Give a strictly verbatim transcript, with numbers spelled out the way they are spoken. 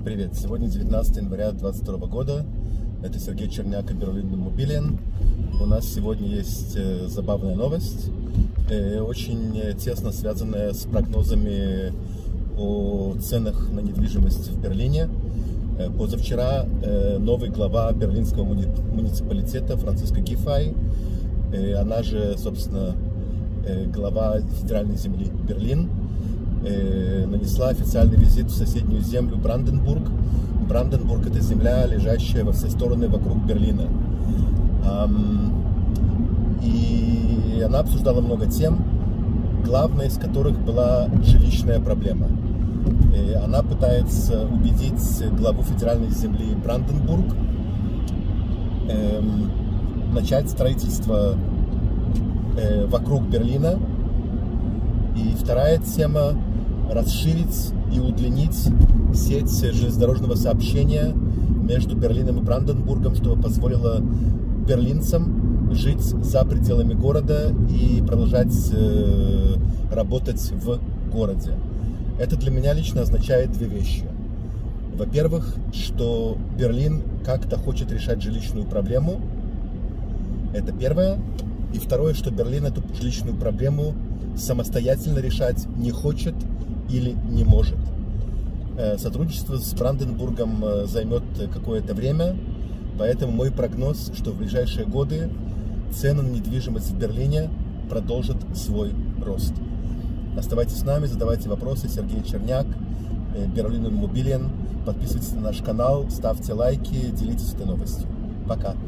Привет! Сегодня девятнадцатое января две тысячи двадцать второго года. Это Сергей Черняк и Berlin Immobilien. У нас сегодня есть забавная новость, очень тесно связанная с прогнозами о ценах на недвижимость в Берлине. Позавчера новый глава берлинского муниципалитета Франциска Гифай, она же, собственно, глава федеральной земли Берлин, нанесла официальный визит в соседнюю землю Бранденбург. Бранденбург — это земля, лежащая во все стороны вокруг Берлина. И она обсуждала много тем, главной из которых была жилищная проблема. И она пытается убедить главу федеральной земли Бранденбург эм, начать строительство э, вокруг Берлина. И вторая тема — расширить и удлинить сеть железнодорожного сообщения между Берлином и Бранденбургом, чтобы позволило берлинцам жить за пределами города и продолжать э, работать в городе. Это для меня лично означает две вещи. Во-первых, что Берлин как-то хочет решать жилищную проблему. Это первое. И второе, что Берлин эту жилищную проблему самостоятельно решать не хочет или не может. Сотрудничество с Бранденбургом займет какое-то время, поэтому мой прогноз, что в ближайшие годы цены на недвижимость в Берлине продолжат свой рост. Оставайтесь с нами, задавайте вопросы. Сергей Черняк, Berlin Immobilien. Подписывайтесь на наш канал, ставьте лайки, делитесь этой новостью. Пока!